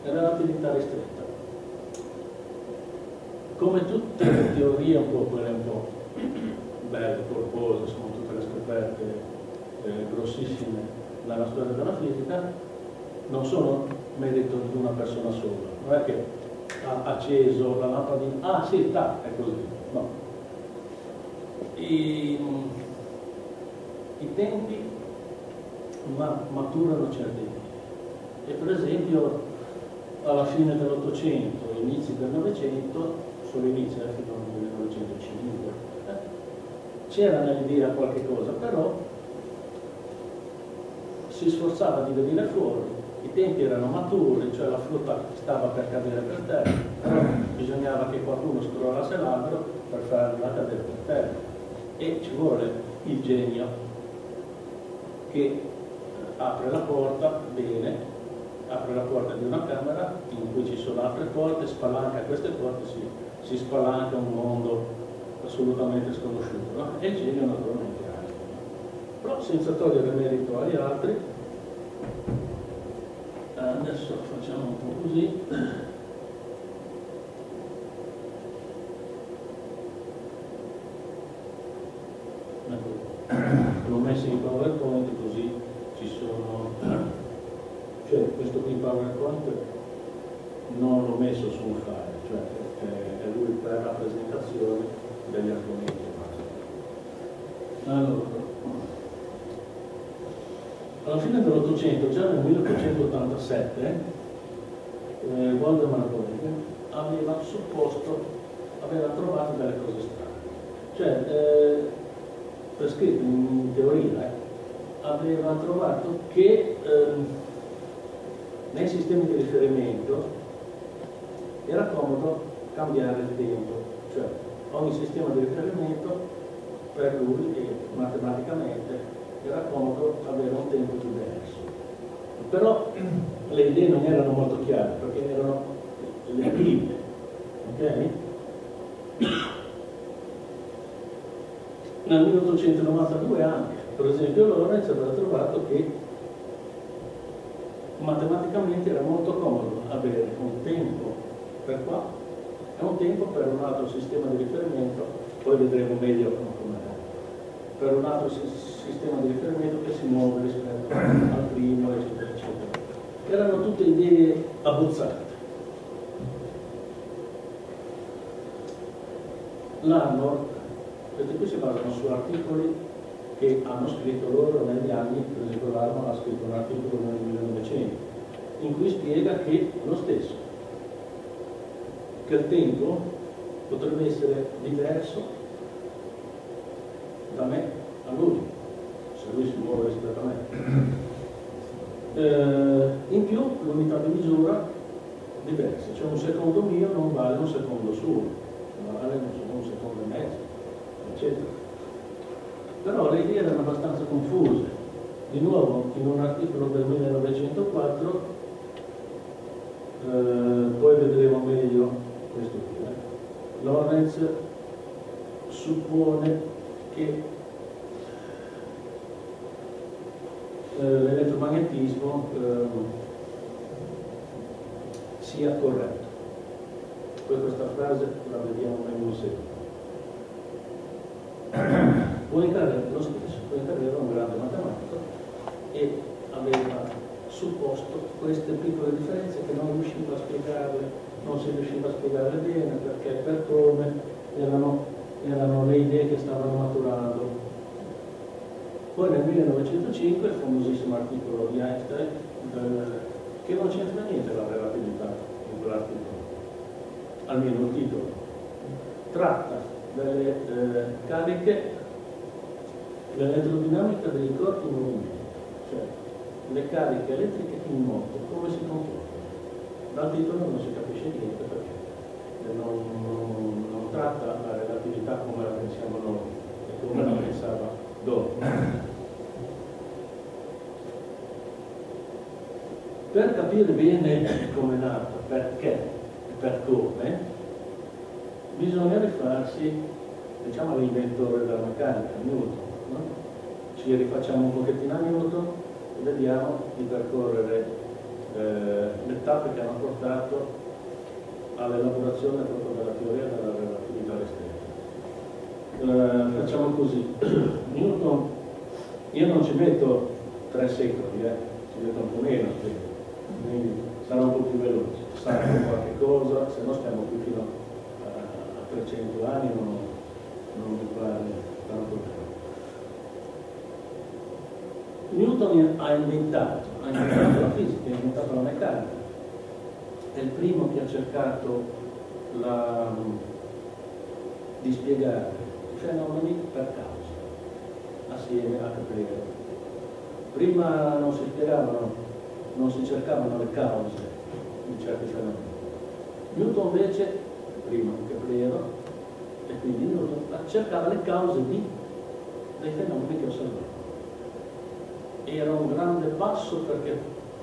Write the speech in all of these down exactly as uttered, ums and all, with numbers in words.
è relatività ristretta. Come tutte le teorie un po' quelle un po' belle, corpose, sono tutte le scoperte eh, grossissime nella storia della fisica, non sono merito di una persona sola, non è che ha acceso la lampadina, ah sì, ta, è così, no. I, i tempi ma, maturano certi idee, e per esempio alla fine dell'Ottocento, inizi del Novecento, solo inizio fino al millenovecentocinque, eh, c'era nell'idea qualche cosa, però si sforzava di venire fuori, i tempi erano maturi, cioè la frutta stava per cadere per terra, però bisognava che qualcuno scrollasse l'albero per farla cadere per terra, e ci vuole il genio che apre la porta bene, apre la porta di una camera in cui ci sono altre porte, spalanca queste porte, si, si spalanca un mondo assolutamente sconosciuto, no? E il genio naturalmente anche. Però senza togliere merito agli altri, adesso facciamo un po' così. L'ho messo in PowerPoint così ci sono, cioè questo qui PowerPoint non l'ho messo su un file, cioè è lui per la presentazione degli argomenti. Allora, alla fine dell'Ottocento, già nel milleottocentottantasette, eh, Waldemar Boeing aveva supposto, aveva trovato delle cose strane, cioè eh, per scritto in teoria, eh, aveva trovato che eh, nei sistemi di riferimento era comodo cambiare il tempo, cioè ogni sistema di riferimento per lui e matematicamente era comodo avere un tempo diverso. Però le idee non erano molto chiare perché erano le prime, ok? Nel milleottocentonovantadue anche, per esempio, Lorentz aveva trovato che matematicamente era molto comodo avere un tempo per qua e un tempo per un altro sistema di riferimento, poi vedremo meglio com'è, per un altro sistema di riferimento che si muove rispetto al primo, eccetera, eccetera. Erano tutte idee abbozzate. L'anno, questi qui si basano su articoli che hanno scritto loro negli anni, per esempio l'Arno ha scritto un articolo nel millenovecento, in cui spiega che lo stesso, che il tempo potrebbe essere diverso da me a lui, se lui si muove rispetto a me. Eh, in più l'unità di misura diversa, cioè un secondo mio non vale un secondo suo, vale un secondo e mezzo, eccetera. Però le idee erano abbastanza confuse. Di nuovo, in un articolo del millenovecentoquattro, eh, poi vedremo meglio questo qui, eh. Lorentz suppone che eh, l'elettromagnetismo eh, sia corretto. Poi questa frase la vediamo meglio in seguito. Poincaré lo stesso, Poincaré era un grande matematico e aveva supposto queste piccole differenze che non riusciva a spiegarle, non si riusciva a spiegarle bene perché per come erano, erano le idee che stavano maturando. Poi nel millenovecentocinque il famosissimo articolo di Einstein, del, che non c'entra niente la relatività in quell'articolo, almeno il titolo, tratta delle eh, cariche, l'elettrodinamica dei corpi in movimento, cioè le cariche elettriche in moto, come si comportano. Dal titolo non si capisce niente perché non, non, non tratta la relatività come la pensiamo noi e come la pensava dopo. Per capire bene come è nato, perché e per come, bisogna rifarsi, diciamo, all'inventore della meccanica, Newton. No? Ci rifacciamo un pochettino a Newton e vediamo di percorrere eh, le tappe che hanno portato all'elaborazione proprio della teoria della relatività ristretta. Eh, facciamo così, Newton, io non ci metto tre secoli, eh, ci metto un po' meno, quindi sarà un po' più veloce, sarà qualche cosa, se no stiamo qui fino a, a trecento anni, non, non mi pare tanto tempo. Newton ha inventato, ha inventato la fisica, ha inventato la meccanica, è il primo che ha cercato la, di spiegare i fenomeni per causa, assieme a Keplero. Prima non si spiegavano, non si cercavano le cause di certi fenomeni. Newton invece, prima di Keplero, e quindi Newton cercava le cause di, dei fenomeni che osservava. Era un grande passo perché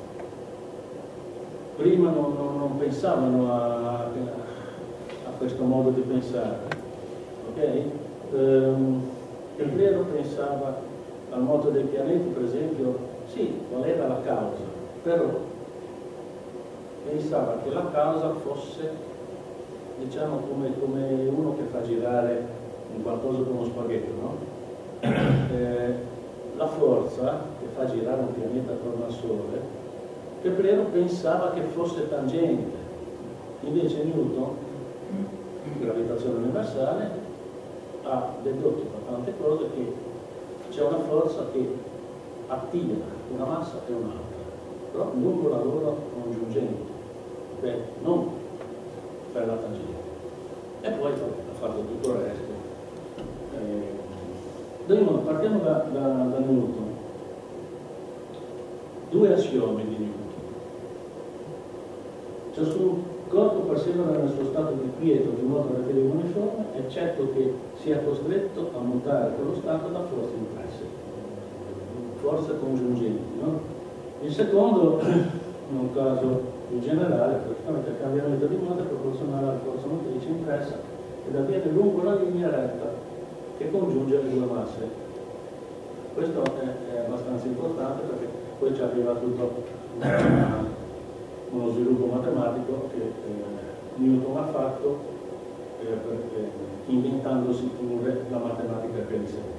prima non, non, non pensavano a, a questo modo di pensare, ok? Ehm, Keplero pensava al moto dei pianeti, per esempio, sì, qual era la causa, però pensava che la causa fosse, diciamo, come, come uno che fa girare un qualcosa come uno spaghetto, no? Eh, la forza che fa girare un pianeta attorno al Sole, Keplero pensava che fosse tangente, invece Newton, gravitazione universale, ha dedotto da tante cose che c'è una forza che attira una massa e un'altra, però lungo la loro congiungente, beh, non per la tangente. E poi ha fatto tutto il resto. Eh, partiamo da, da, da Newton. Due assiomi di Newton. Ciascun corpo persevera nel suo stato di quieto di modo relativo uniforme, eccetto che sia costretto a mutare quello stato da forze impresse, forze congiungenti, no? Il secondo, in un caso più generale, praticamente il cambiamento di modo è proporzionale alla forza motrice impressa ed avviene lungo la linea retta che congiunge le due masse. Questo è, è abbastanza importante perché poi ci arriva tutto una, uno sviluppo matematico che eh, Newton ha fatto eh, per, eh, inventandosi pure la matematica che gli serve.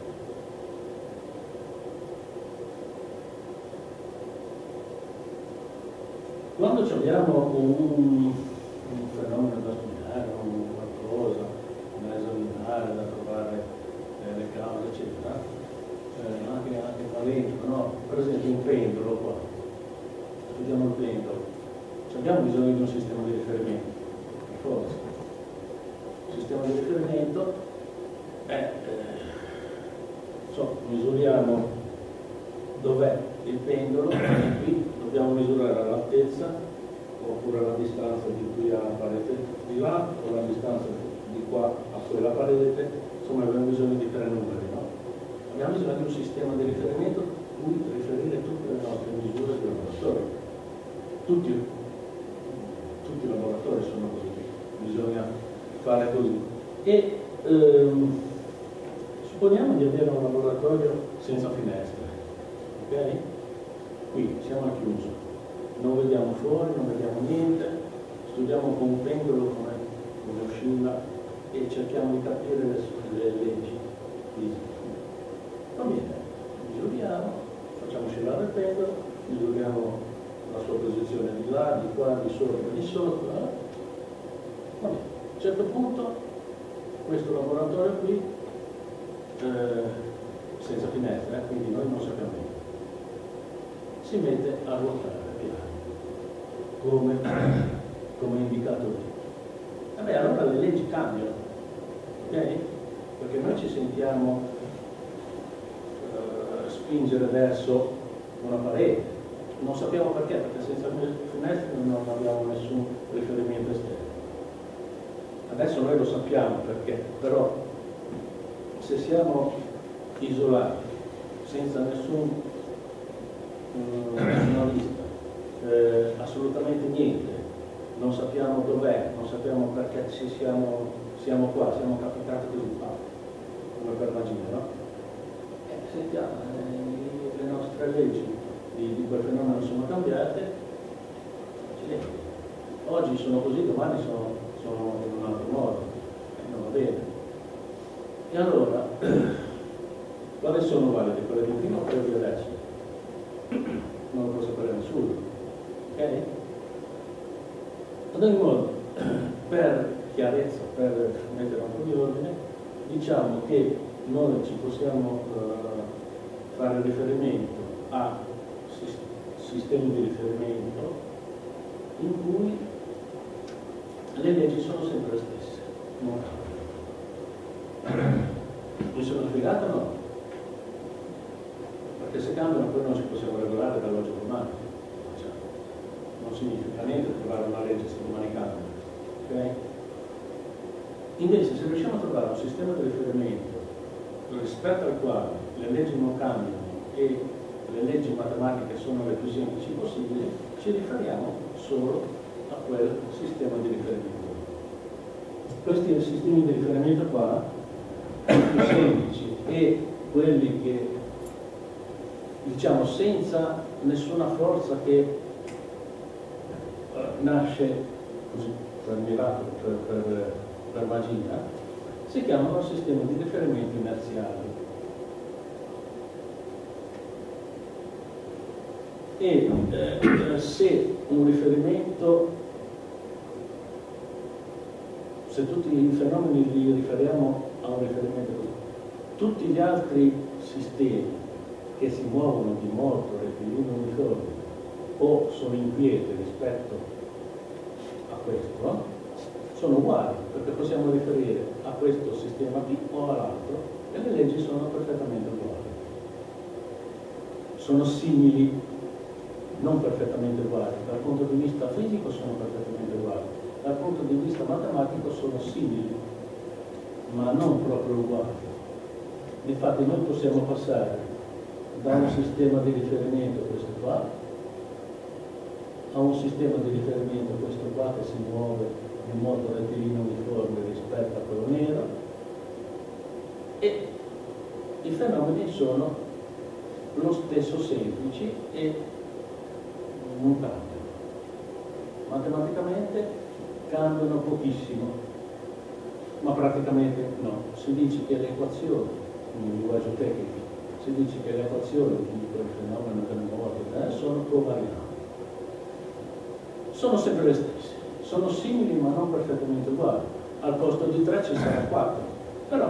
Quando abbiamo un, un fenomeno da studiare, un qualcosa da esaminare, da trovare eh, le cause, eccetera, eh, anche, anche talento, no? Per esempio un pendolo qua, studiamo il pendolo, abbiamo bisogno di un sistema di riferimento, per forza. Il sistema di riferimento è, eh, so, misuriamo dov'è il pendolo e qui dobbiamo misurare l'altezza oppure la distanza di qui alla parete di là o la distanza di qua a quella parete, insomma abbiamo bisogno di tre numeri, no? Abbiamo bisogno di un sistema di riferimento cui riferire tutte le nostre misure di laboratorio. Tutti, tutti i laboratori sono così, bisogna fare così. E ehm, supponiamo di avere un laboratorio senza finestre, ok? Qui siamo al chiuso, non vediamo fuori, non vediamo niente, studiamo con un pendolo come, come oscilla e cerchiamo di capire le, le leggi fisiche. Va bene, misuriamo, facciamo oscillare il pendolo, misuriamo la sua posizione di là, di qua, di sopra, di sotto. Eh? Va bene, a un certo punto questo laboratorio qui, eh, senza finestre, eh, quindi noi non sappiamo niente, si mette a ruotare piano, come, come indicato lì. Vabbè, allora le leggi cambiano, ok? Perché noi ci sentiamo uh, spingere verso una parete, non sappiamo perché, perché senza finestre non abbiamo nessun riferimento esterno. Adesso noi lo sappiamo perché, però se siamo isolati, senza nessun giornalista, eh, assolutamente niente, non sappiamo dov'è, non sappiamo perché ci siamo, siamo qua, siamo capitati così qua, come per magia, no? E sentiamo, eh, le nostre leggi di, di quel fenomeno sono cambiate eh, oggi sono così, domani sono, sono in un altro modo, e non va bene. E allora, quali sono valide? Quelle di prima o quelle di adesso? Non lo può sapere nessuno, ok? Ad ogni modo, per chiarezza, per mettere un po' di ordine, diciamo che noi ci possiamo uh, fare riferimento a sistemi di riferimento in cui le leggi sono sempre le stesse, non cambiano. Mi sono spiegato o no? Perché se cambiano poi non ci possiamo regolare dall'oggi al domani, cioè, non significa niente trovare una legge se domani cambia, ok? Invece se riusciamo a trovare un sistema di riferimento rispetto al quale le leggi non cambiano e le leggi matematiche sono le più semplici possibili, ci riferiamo solo a quel sistema di riferimento. Questi sistemi di riferimento qua, i più semplici e quelli che, diciamo, senza nessuna forza che uh, nasce così per miracolo, per, per, per magia, si chiamano sistemi di riferimento inerziali. E eh, se un riferimento, se tutti i fenomeni li riferiamo a un riferimento così, tutti gli altri sistemi che si muovono di modo rettilineo uniforme o sono inquieti rispetto a questo, sono uguali, perché possiamo riferire a questo sistema B o all'altro e le leggi sono perfettamente uguali. Sono simili, non perfettamente uguali, dal punto di vista fisico sono perfettamente uguali, dal punto di vista matematico sono simili, ma non proprio uguali. Infatti noi possiamo passare da un sistema di riferimento, questo qua, a un sistema di riferimento, questo qua, che si muove in modo rettilineo uniforme rispetto a quello nero, e i fenomeni sono lo stesso semplici e non cambiano. Matematicamente cambiano pochissimo, ma praticamente no. Si dice che le equazioni, in linguaggio tecnico, si dice che le equazioni di quel fenomeno del moto eh, sono covarianti. Sono sempre le stesse, sono simili ma non perfettamente uguali. Al posto di tre ci sarà quattro, però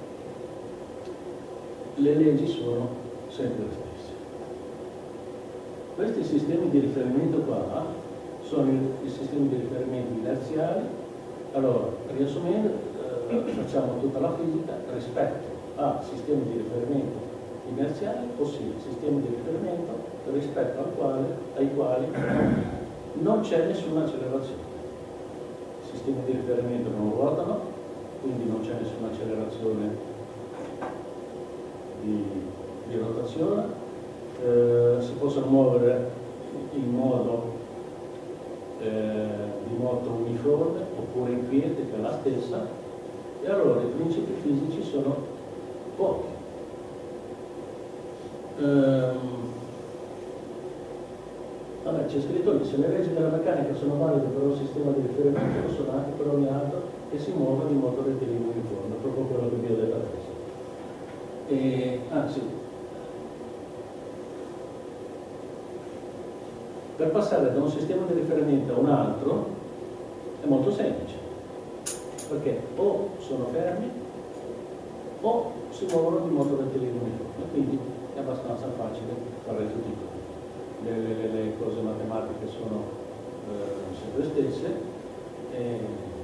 le leggi sono sempre le stesse. Questi sistemi di riferimento qua sono i, i sistemi di riferimento inerziali. Allora, riassumendo, eh, facciamo tutta la fisica rispetto a sistemi di riferimento inerziali, ossia sistemi di riferimento rispetto al quale, ai quali non c'è nessuna accelerazione. I sistemi di riferimento non ruotano, quindi non c'è nessuna accelerazione di, di rotazione. Eh, si possono muovere in modo eh, di moto uniforme oppure inquiete, che è la stessa, e allora i principi fisici sono pochi. Ehm, vabbè, c'è scritto che se le leggi della meccanica sono valide per un sistema di riferimento, lo sono anche per ogni altro che si muove in modo rettilineo uniforme, proprio quello che vi ho detto adesso. E, anzi, per passare da un sistema di riferimento a un altro è molto semplice, perché o sono fermi o si muovono di modo rettilineo uniforme, quindi è abbastanza facile fare il tutto. Le, le, le cose matematiche sono eh, sempre le stesse. E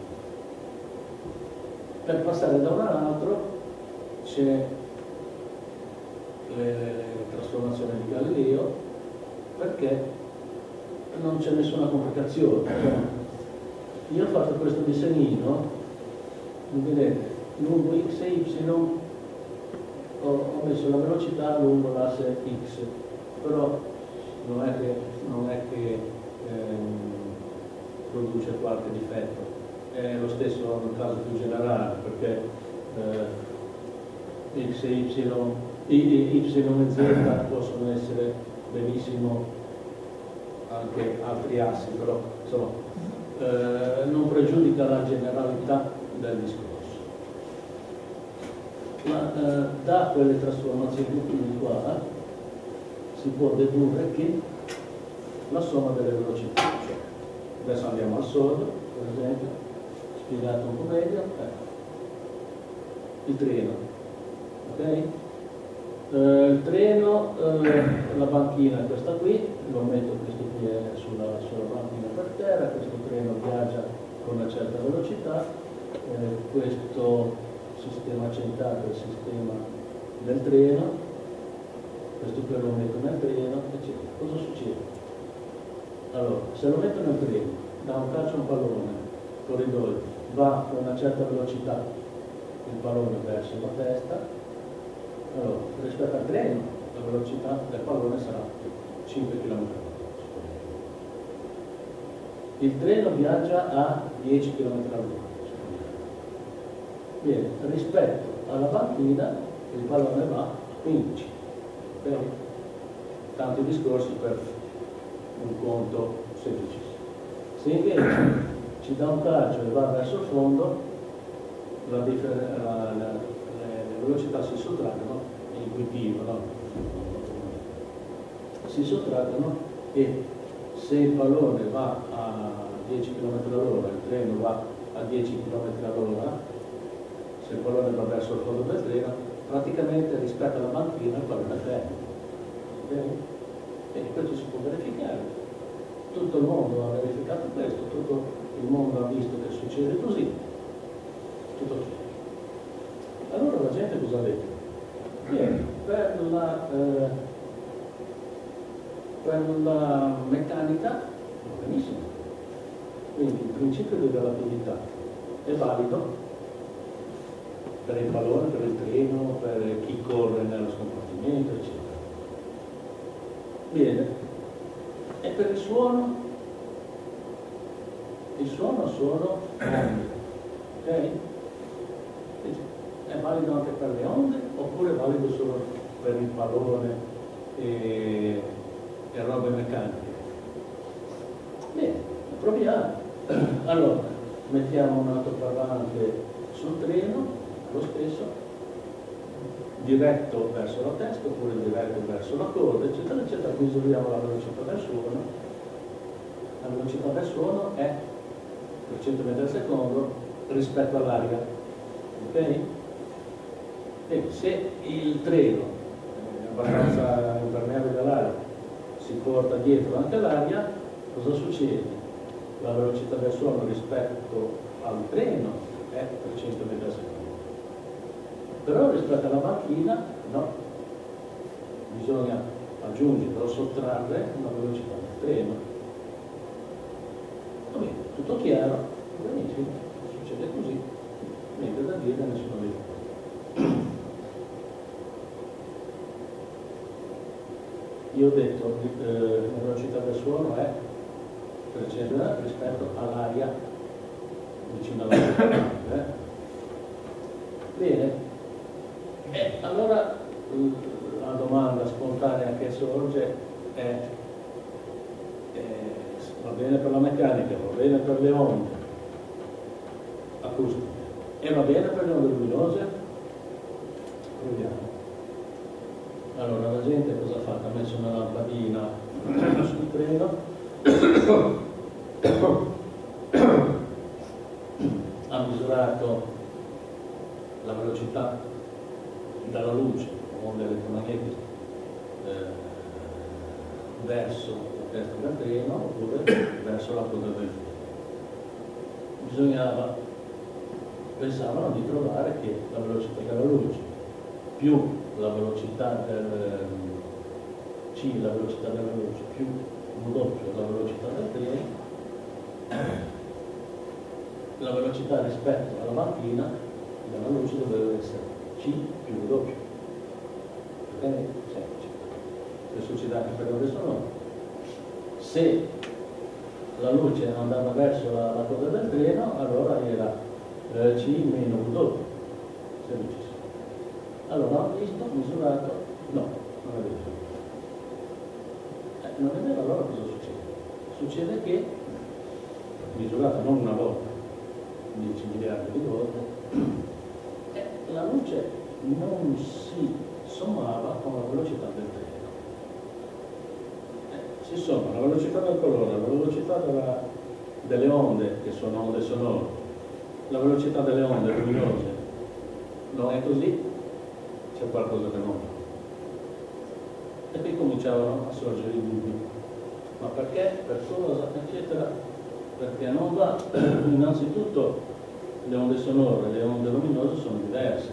per passare da un all'altro c'è le, le trasformazioni di Galileo, perché non c'è nessuna complicazione. Cioè, io ho fatto questo disegnino, vedete, lungo x e y ho, ho messo la velocità lungo l'asse x, però non è che, non è che ehm, produce qualche difetto, è lo stesso nel caso più generale, perché eh, x e y, y, y e z possono essere benissimo anche altri assi, però questo eh, non pregiudica la generalità del discorso. Ma eh, da quelle trasformazioni qua si può dedurre che la somma delle velocità, cioè, adesso andiamo al sodo, per esempio, spiegato un po' meglio, ecco, il treno, ok? Uh, il treno, uh, la banchina è questa qui, lo metto questo qui è sulla, sulla banchina per terra, questo treno viaggia con una certa velocità, eh, questo sistema centrale è il sistema del treno, questo qui lo metto nel treno, eccetera. Cosa succede? Allora, se lo metto nel treno, da un calcio a un pallone, corridoio, va con una certa velocità il pallone verso la testa, allora, rispetto al treno, la velocità del pallone sarà cinque chilometri all'ora. Il treno viaggia a dieci chilometri all'ora. Bene, rispetto alla banchina, il pallone va a quindici. Bene? Tanti discorsi per un conto semplicissimo. Se invece ci dà un calcio e va verso il fondo, la differ- la, la, le velocità si sottraggono, è intuitivo, no? Si sottraggono e se il pallone va a dieci chilometri all'ora, il treno va a dieci chilometri all'ora, se il pallone va verso il fondo del treno, praticamente rispetto alla banchina il pallone ferma. Okay? E questo si può verificare. Tutto il mondo ha verificato questo, tutto il mondo ha visto che succede così. Tutto chiaro. Allora la gente cosa ha detto? Bene, per la, eh, per la meccanica va benissimo. Quindi il principio di relatività è valido per il pallone, per il treno, per chi corre nello scompartimento, eccetera. Bene, e per il suono? Il suono sono onde, ok? È valido anche per le onde oppure è valido solo per il pallone e, e robe meccaniche? Bene, proviamo. Allora, mettiamo un altoparlante sul treno, lo stesso, diretto verso la testa oppure diretto verso la coda, eccetera, eccetera. Misuriamo la velocità del suono. La velocità del suono è per cento metri al secondo rispetto all'aria. Ok? E se il treno è abbastanza impermeabile all'aria, si porta dietro anche l'aria, cosa succede? La velocità del suono rispetto al treno è trecento metri al secondo. Però rispetto alla macchina no, bisogna aggiungere o sottrarre una velocità del treno. Va bene, tutto chiaro, benissimo, succede così, niente da dire, nessuno vede. Io ho detto che eh, la velocità del suono è trecento rispetto all'aria vicino alla eh? Bene. E allora la domanda spontanea che sorge è, è va bene per la meccanica, va bene per le onde acustiche e va bene per le onde luminose? Proviamo. Allora la gente cosa ha fatto? Ha messo una lampadina sul treno, ha misurato la velocità dalla luce, onde elettromagnetiche, eh, verso la testa del treno oppure verso la coda del treno. Bisognava, pensavano di trovare che la velocità della luce più la velocità del C, la velocità della luce, più un doppio la velocità del treno, la velocità rispetto alla macchina della luce doveva essere C più un doppio. Ok? Semplice. Che succede anche per le sonore. Se la luce andava verso la, la coda del treno, allora era eh, C meno un doppio. Semplicissimo. Allora ho visto, misurato, no, non è vero. Eh, non è vero, allora cosa succede? Succede che misurata non una volta, dieci miliardi di volte, e la luce non si sommava con la velocità del treno. Eh, si somma la velocità del colore, la velocità della, delle onde, che sono onde sonore, la velocità delle onde luminose. Non è così, c'è qualcosa che non va. E qui cominciavano a sorgere i dubbi. Ma perché? Per cosa? Eccetera. Perché non va. Innanzitutto le onde sonore e le onde luminose sono diverse.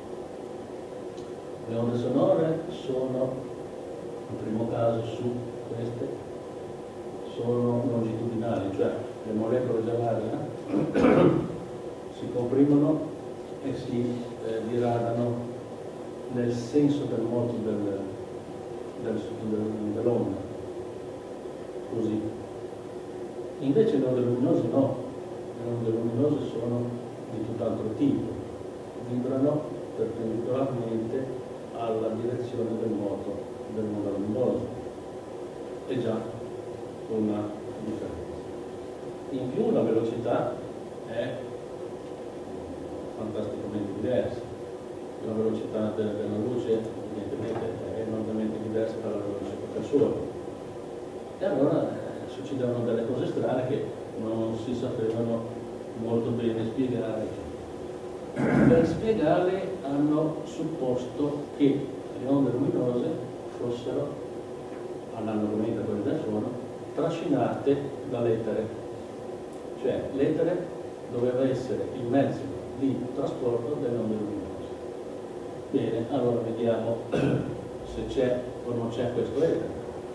Le onde sonore sono, in primo caso su queste, sono longitudinali, cioè le molecole dell'aria si comprimono e si eh, diradano nel senso del moto del, del, del, dell'onda. Così. Invece le onde luminose no, le onde luminose sono di tutt'altro tipo, vibrano perpendicolarmente alla direzione del moto dell'onda luminosa. È già una differenza. In più la velocità è fantasticamente diversa. La velocità de della luce evidentemente è enormemente diversa dalla velocità del Sole. E allora eh, succedevano delle cose strane che non si sapevano molto bene spiegare. Per spiegarle hanno supposto che le onde luminose fossero, analogamente a quelle del suono, trascinate dall'etere. Cioè l'etere doveva essere il mezzo di trasporto delle onde luminose. Bene, allora vediamo se c'è o non c'è questo etere.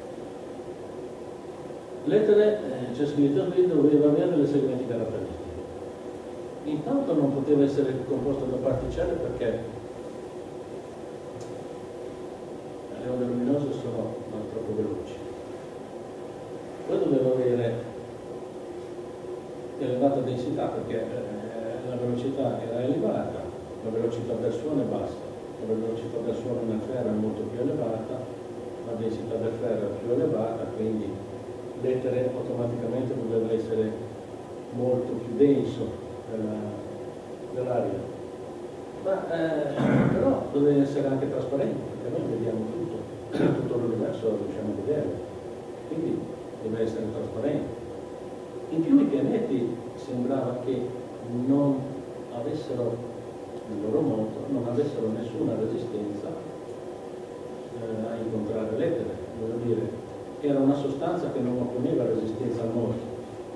L'etere, eh, c'è scritto qui, doveva avere le seguenti caratteristiche. Intanto non poteva essere composto da particelle perché le onde luminose sono troppo veloci. Poi doveva avere elevata densità perché eh, la velocità era elevata, la velocità del suono è bassa, la velocità del suono nel ferro è molto più elevata, la densità del ferro è più elevata, quindi l'etere automaticamente doveva essere molto più denso dell'aria. Ma eh, però doveva essere anche trasparente, perché noi vediamo tutto, tutto l'universo riusciamo a vederlo, quindi deve essere trasparente. In più i pianeti sembrava che non avessero il loro moto, non avessero nessuna resistenza eh, a incontrare l'etere, voglio dire, era una sostanza che non opponeva resistenza al moto.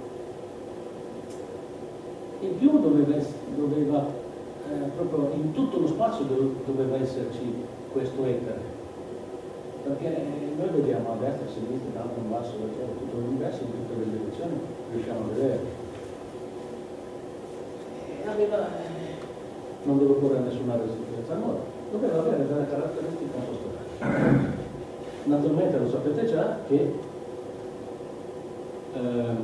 In più doveva, doveva eh, proprio in tutto lo spazio doveva esserci questo etere, perché noi vediamo a destra, a sinistra, in alto, in basso, tutto l'universo, in tutte le direzioni riusciamo a vedere. E aveva, eh, non doveva porre nessuna resistenza al moto, doveva avere delle caratteristiche sostanziali. Naturalmente lo sapete già che ehm,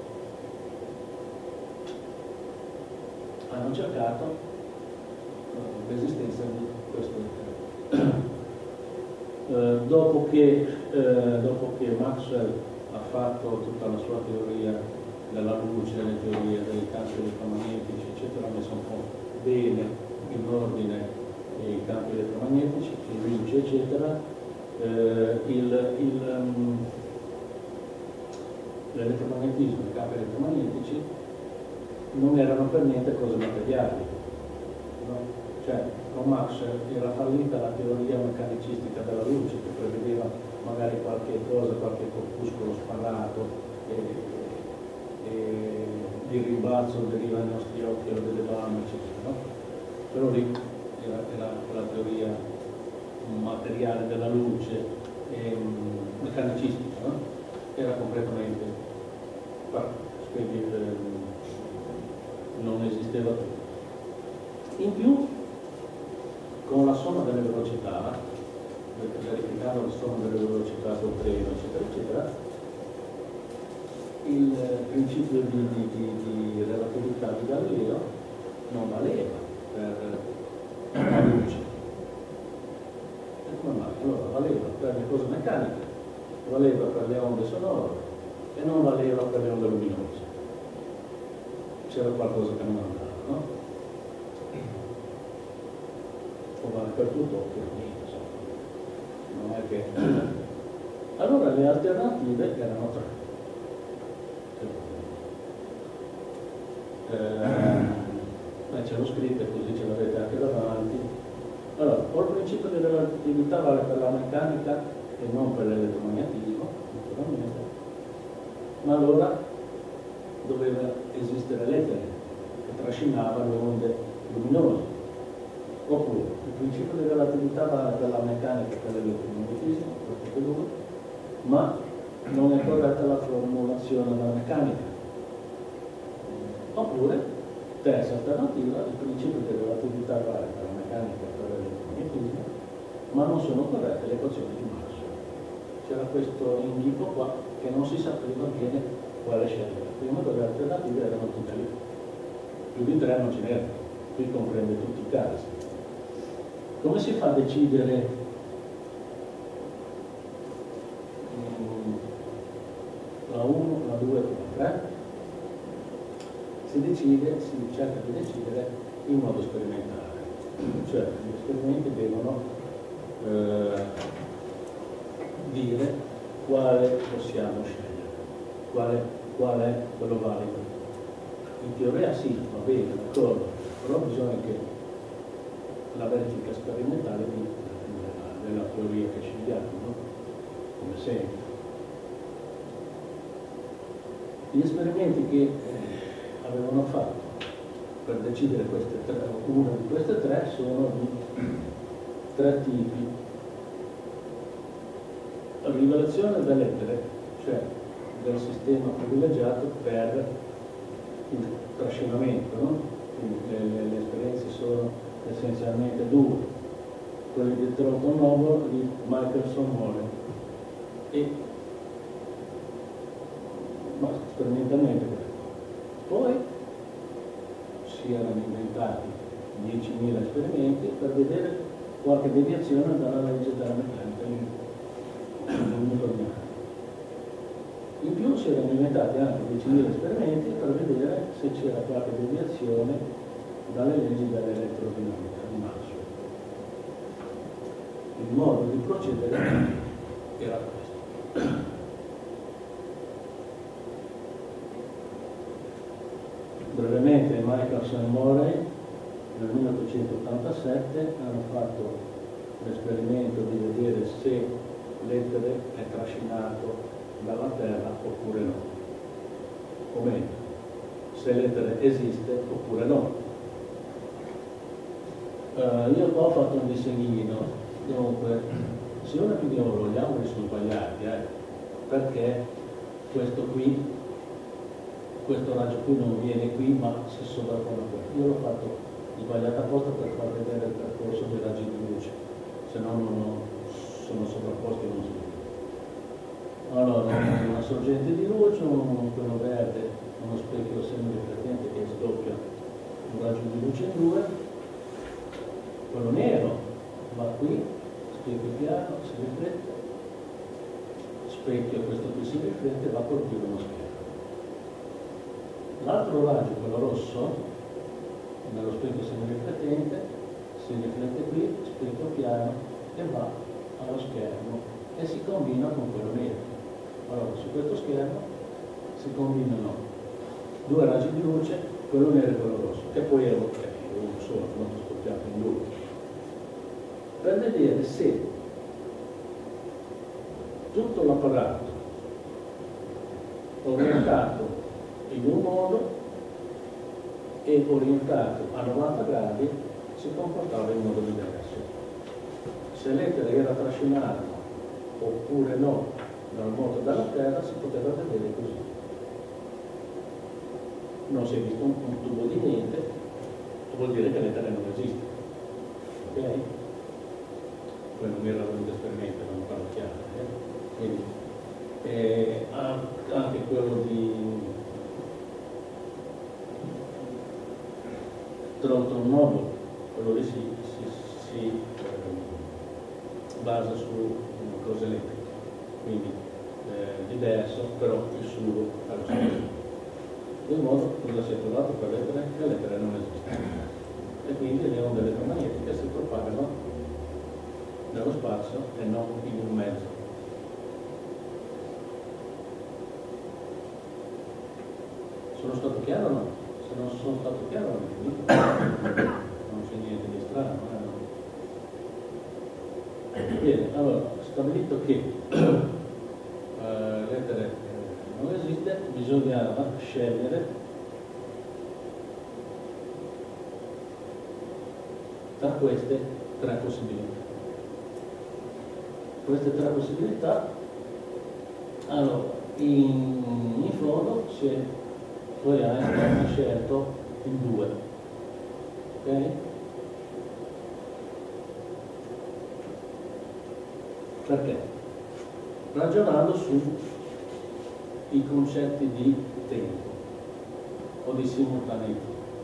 hanno cercato eh, l'esistenza di questo etere. Eh, dopo, che, eh, dopo che Maxwell ha fatto tutta la sua teoria della luce, le teorie dei campi elettromagnetici, eccetera, ha messo un po' bene in ordine i campi elettromagnetici, la luce, eccetera. Eh, il, il, um, l'elettromagnetismo, i campi elettromagnetici non erano per niente cose materiali, no? Cioè con Maxwell era fallita la teoria meccanicistica della luce che prevedeva magari qualche cosa, qualche corpuscolo sparato e, e di rimbalzo deriva ai nostri occhi e lo vedevamo, eccetera, no? Però lì era, era la teoria materiale della luce e um, meccanicistica, no? Era completamente quindi eh, non esisteva più. In più, con la somma delle velocità, verificando la somma delle velocità col treno, eccetera, eccetera, il principio di, di, di, di relatività di Galileo non valeva per la luce. Allora valeva per le cose meccaniche, valeva per le onde sonore e non valeva per le onde luminose. c'era qualcosa che non andava, no? O vale per tutto oppure niente, insomma. Non è che... Allora le alternative erano tre. Eh, beh, ce l'ho scritta così ce l'avete anche davanti. Allora, o il principio di relatività vale per la meccanica e non per l'elettromagnetismo, naturalmente, ma allora doveva esistere l'etere che trascinava le onde luminose. Oppure il principio di relatività vale per la meccanica e per l'elettromagnetismo, per tutte e due, ma non è corretta la formulazione della meccanica. Oppure, terza alternativa, il principio di relatività vale per la meccanica e per l'elettromagnetismo, ma non sono corrette le equazioni di Maxwell. C'era questo indico qua che non si sapeva bene quale scegliere. Prima due alternative erano tutte lì. Più di tre non ce n'erano, qui comprende tutti i casi. Come si fa a decidere mm, la uno, la due e la tre? Si decide, si cerca di decidere in modo sperimentale, cioè gli esperimenti devono eh, dire quale possiamo scegliere, quale, qual è quello valido. In teoria sì, va bene, d'accordo, però bisogna che la verifica sperimentale dica della teoria che scegliamo, no? Come sempre. Gli esperimenti che eh, avevano fatto per decidere queste tre, una di queste tre sono di tre tipi. Rivelazione dell'etere, cioè del sistema privilegiato per il trascinamento, no? Quindi le, le esperienze sono essenzialmente due, quelli di Thornton Noble e di Michelson-Morley, e basta, sperimentalmente questo. Poi si erano inventati diecimila esperimenti per vedere qualche deviazione dalla legge della meccanica newtoniana. In più si erano inventati anche diecimila esperimenti per vedere se c'era qualche deviazione dalle leggi dell'elettrodinamica di Maxwell. Il modo di procedere era questo. Brevemente, Michelson e Morley nel milleottocentottantasette hanno fatto l'esperimento di vedere se l'etere è trascinato dalla Terra oppure no, o meglio, se l'etere esiste oppure no. Uh, io qua ho fatto un disegnino, dunque, Signore Pignolo, gli angoli sono sbagliati, eh, perché questo qui, questo raggio qui non viene qui, ma si sovrappone questo. Io l'ho fatto sbagliato apposta per far vedere il percorso dei raggi di luce, se no non sono sovrapposti e non si vede. Allora, una sorgente di luce, un, quello verde, uno specchio semiriflettente che sdoppia un raggio di luce in due. Quello nero va qui, specchio piano, si riflette, specchio, questo qui si riflette, va a colpire uno schermo. L'altro raggio, quello rosso, nello specchio semiriflettente, si riflette qui, specchio piano, e va allo schermo e si combina con quello nero. Allora, su questo schermo si combinano due raggi di luce, quello nero e quello rosso, che poi è uno solo, non scoppiato in due, per vedere se tutto l'apparato orientato in un modo e orientato a novanta gradi si comportava in modo diverso. Se l'etere era trascinato oppure no dal moto della Terra si poteva vedere così. Non si è visto un, un tubo di niente, vuol dire che l'etere non esiste. Ok? Poi non era l'unico esperimento, non parlo chiaro. Eh? Quindi, eh, anche quello di Thornton Noble, quello lì si, si, si eh, basa su cose elettriche, quindi eh, diverso, però il suo è lo stesso. in modo cosa si è trovato per lettere? Le lettere non esistono. E quindi le onde elettromagnetiche si propagano nello spazio e non in un mezzo. Sono stato chiaro o no? Se non sono stato chiaro non mi dico. Non c'è niente di strano. Eh? Bene, allora, stabilito che uh, l'etere eh, non esiste, bisognava scegliere tra queste tre possibilità. Queste tre possibilità, allora, in, in fondo si è, poi ha scelto il due, ok? Perché? Ragionando sui concetti di tempo o di simultaneità.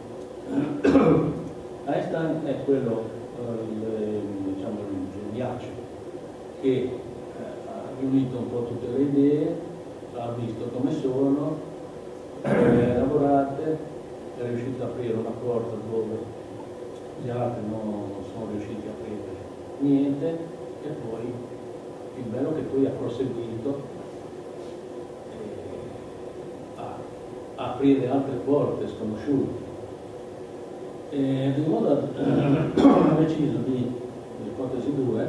Einstein è quello, eh, diciamo, il geniaccio che eh, ha riunito un po' tutte le idee, ha visto come sono, le ha elaborate, è riuscito ad aprire una porta dove gli altri non sono riusciti a aprire niente, e poi il bello che poi ha proseguito eh, a, a aprire altre porte sconosciute. E di modo ha deciso di, l'ipotesi due,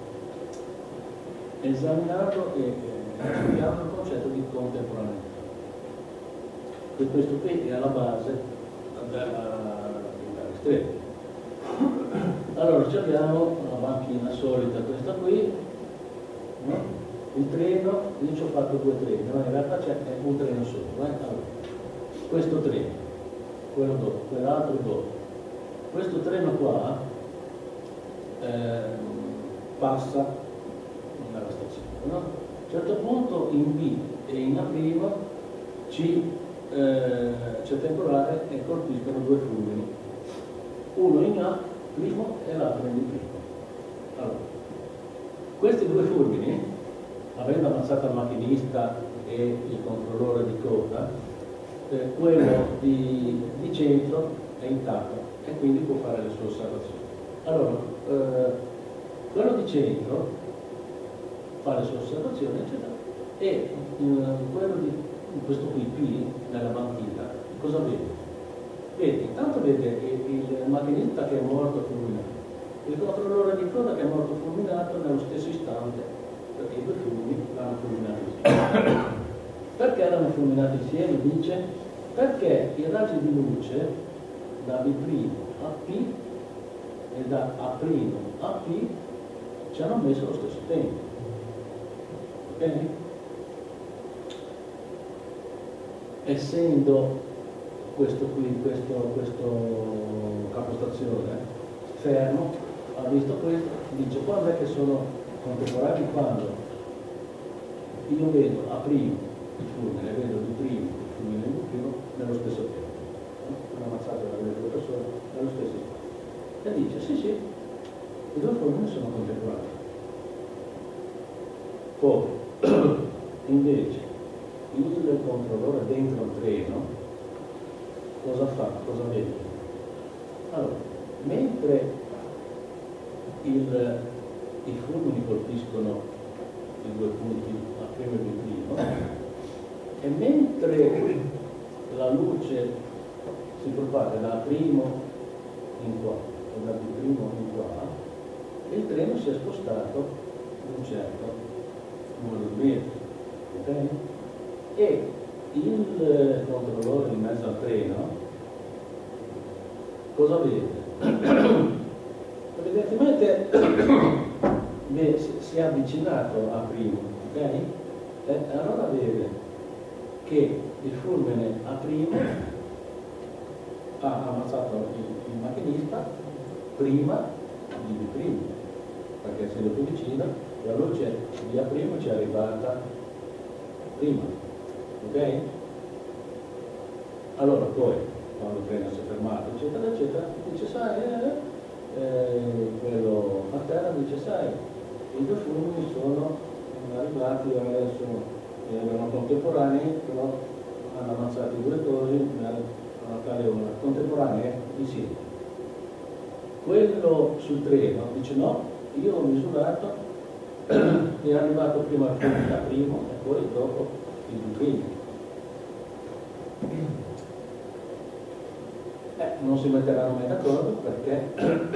esaminato e studiato il concetto di contemporaneità. E questo qui è alla base dell'estremo. Allora, ci abbiamo una macchina solita, questa qui, no? Il treno, io ci ho fatto due treni, ma in realtà c'è un treno solo. Eh? Allora, questo treno, quello dopo, quell'altro dopo. Questo treno qua eh, passa nella stazione, no? A un certo punto in B e in A' ci, eh, c'è temporale e colpiscono due fulmini, uno in A' e l'altro in B'. Allora, questi due fulmini, avendo ammazzato il macchinista e il controllore di coda, eh, quello di, di centro è intatto e quindi può fare le sue osservazioni. Allora, eh, quello di centro fa le sue osservazioni, eccetera, e eh, quello di questo qui, P, nella banchina, cosa vede? Vede, intanto vede il, il macchinista che è morto fulminato, il controllore di coda che è morto fulminato nello stesso istante, perché i due fulmini l'hanno fulminato insieme. Perché erano fulminati insieme? Dice, perché i raggi di luce da B' a P e da A' a P ci hanno messo lo stesso tempo. Ok? Essendo questo qui, questo, questo capostazione fermo, ha visto questo, dice quando è che sono contemporanei? Quando io vedo A' il fulmine, vedo B' il fulmine in B' nello stesso tempo. Una ammazzata dalle due persone nello stesso istante. E dice sì sì, i due fulmini sono contemporanei. Poi invece il controllore dentro il treno cosa fa? Cosa vede? Allora, mentre il, i fulmini colpiscono i due punti A' e B', e mentre la luce si propaga da A' in qua e da B' in qua, il treno si è spostato di un certo numero di metri, ok? E il controllore in mezzo al treno cosa vede? Evidentemente beh, si è avvicinato a primo, ok? E allora vede che il fulmine A' ha ammazzato il, il macchinista prima di B', perché essendo più vicino la luce di A' ci è arrivata prima, ok? Allora poi quando il treno si è fermato eccetera eccetera dice sai eh, eh, quello a terra dice sai i due fulmini sono arrivati adesso, erano contemporanei, però hanno ammazzato i due tosi alla tale ora, contemporanee insieme. Quello sul treno dice no, io ho misurato, mi è arrivato prima il da primo e poi dopo il primo. Eh, non si metteranno mai d'accordo perché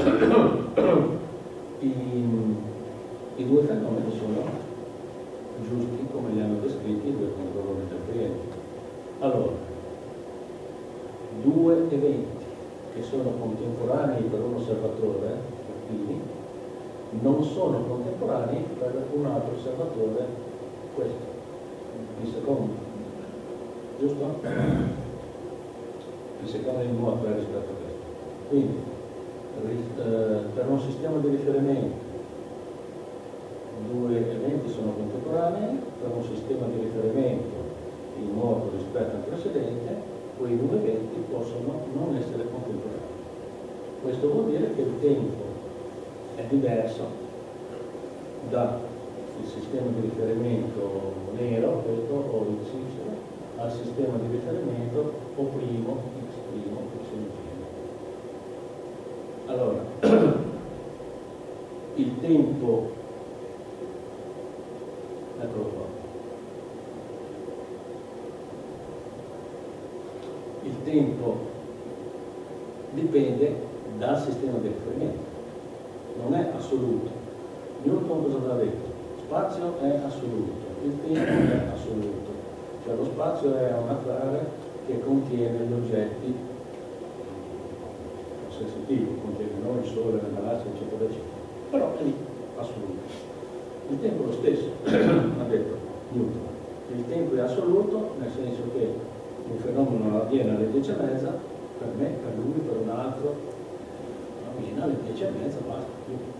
i, i due fenomeni sono giusti come li hanno descritti i due controllori interferenti. Allora, due eventi che sono contemporanei per un osservatore, quindi, non sono contemporanei per un altro osservatore, questo, il secondo, giusto? Il secondo in modo è rispetto a questo. Quindi, eh, per un sistema di riferimento, due eventi sono contemporanei, per un sistema di riferimento in modo rispetto al precedente, quei due eventi possono non essere contemporanei. Questo vuol dire che il tempo è diverso dal sistema di riferimento nero, questo o X Y, al sistema di riferimento O', X', Y', Y'. Allora, il tempo, eccolo qua. Il tempo dipende dal sistema di riferimento, non è assoluto. Newton cosa ha detto? Spazio è assoluto, il tempo è assoluto, cioè lo spazio è un affare che contiene gli oggetti sensitivi, contiene noi, il sole, le galassie, eccetera, eccetera, però è lì, assoluto. Il tempo è lo stesso, ha detto Newton. Il tempo è assoluto nel senso che un fenomeno avviene alle dieci e mezza, per me, per lui, per un altro, avviene alle dieci e mezza, basta.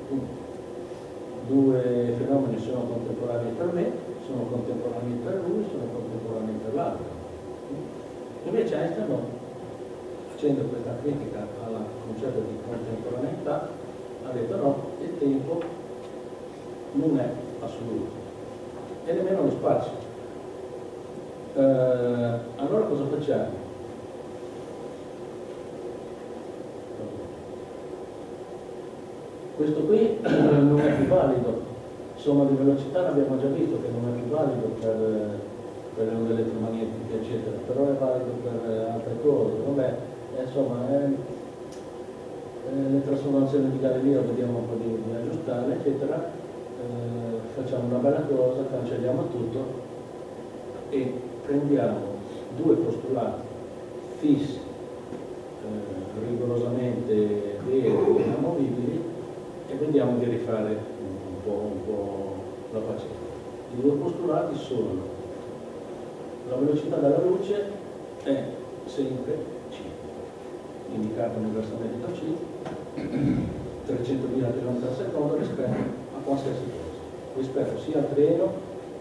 Due fenomeni sono contemporanei per me, sono contemporanei per lui, sono contemporanei per l'altro. Invece Einstein, facendo questa critica al concetto di contemporaneità, ha detto no, il tempo non è assoluto, e nemmeno lo spazio. Uh, allora cosa facciamo? Questo qui non è più valido, somma di velocità l'abbiamo già visto che non è più valido per, per le onde elettromagnetiche eccetera, però è valido per altre cose, vabbè, insomma è, è, le trasformazioni di Galileo vediamo un po' di, di aggiustarle eccetera, eh, facciamo una bella cosa, cancelliamo tutto e prendiamo due postulati fissi, eh, rigorosamente veri, inamovibili, e vediamo di rifare un po', un po' la faccenda. I due postulati sono: la velocità della luce è sempre c, indicata universalmente da c, trecentomila km al secondo rispetto a qualsiasi cosa, rispetto sia al treno,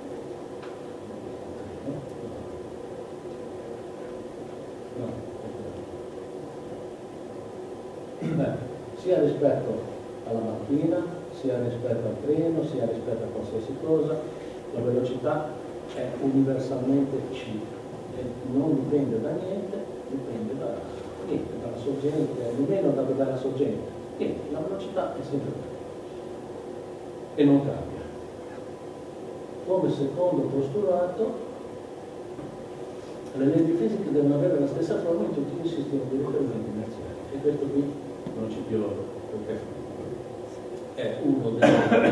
Beh, sia rispetto alla macchina, sia rispetto al treno, sia rispetto a qualsiasi cosa, la velocità è universalmente c e non dipende da niente, dipende da niente, dalla sorgente, nemmeno da dove è la sorgente, niente, la velocità è sempre quella e non cambia. Come secondo postulato, le leggi fisiche devono avere la stessa forma in tutti i sistemi di riferimento inerziali, e questo qui non ci piove perché è uno dei,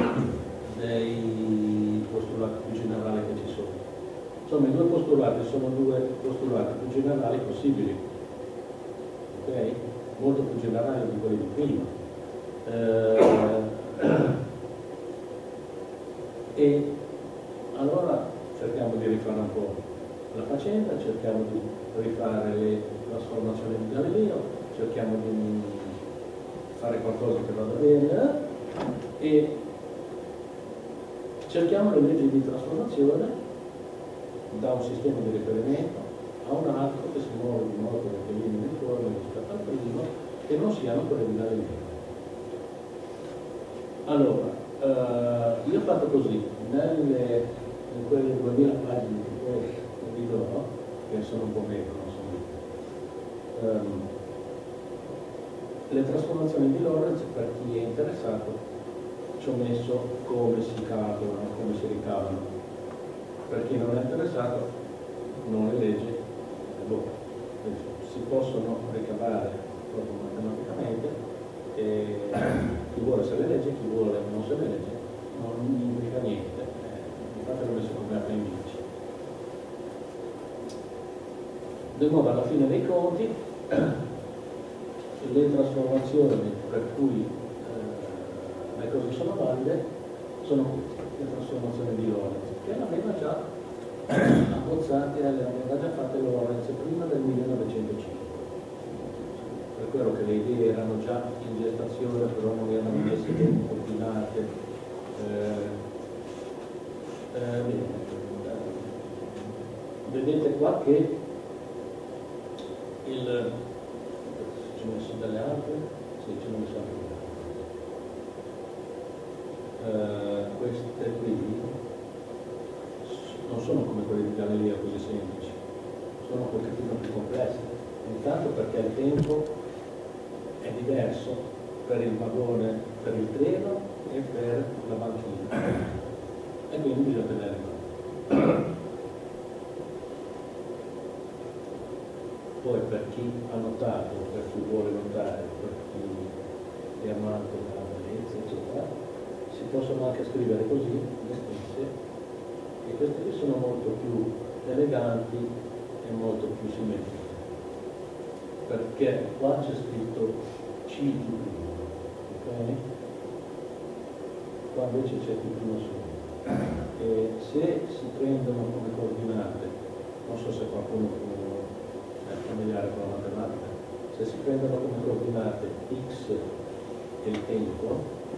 dei postulati più generali che ci sono. Insomma, i due postulati sono due postulati più generali possibili, ok? Molto più generali di quelli di prima. Eh, e allora cerchiamo di rifare un po' la faccenda, cerchiamo di rifare le trasformazioni di Galileo, cerchiamo di fare qualcosa che vada bene e cerchiamo le leggi di trasformazione da un sistema di riferimento a un altro che si muove di modo che viene uniforme rispetto al primo e non siano quelle di Galileo. Allora, eh, io ho fatto così, nelle, in quelle duemila pagine che poi vi do, che sono un po' meno, non sono meno. Um, le trasformazioni di Lorentz, per chi è interessato, ci ho messo come si calcolano, come si ricavano. Per chi non è interessato, non le legge, boh, si possono ricavare proprio matematicamente, e chi vuole se le legge, chi vuole non se le legge, non implica niente, eh, infatti l'ho messo come appendice. Di nuovo alla fine dei conti, le trasformazioni per cui eh, le cose sono valide sono queste, le trasformazioni di Lorentz, che l'aveva già abbozzate, le aveva già fatte Lorentz prima del millenovecentocinque. Per quello che le idee erano già in gestazione, però non erano messe ben coordinate. Eh, eh, vedete qua che il ci ho messo delle altre, sì, ci ho messo anche delle altre. Uh, queste qui non sono come quelle di Galileo così semplici, sono un pochettino più complesse, intanto perché il tempo è diverso per il vagone, per il treno e per la banchina, e quindi bisogna tenere conto. Poi per chi ha notato, per chi vuole notare, per chi è amante della bellezza, eccetera, si possono anche scrivere così le stesse, e queste qui sono molto più eleganti e molto più simmetriche, perché qua c'è scritto C di primo, ok? Qua invece c'è T primo solo. E se si prendono come coordinate, non so se qualcuno è familiare con la matematica, se si prendono come coordinate x e il tempo,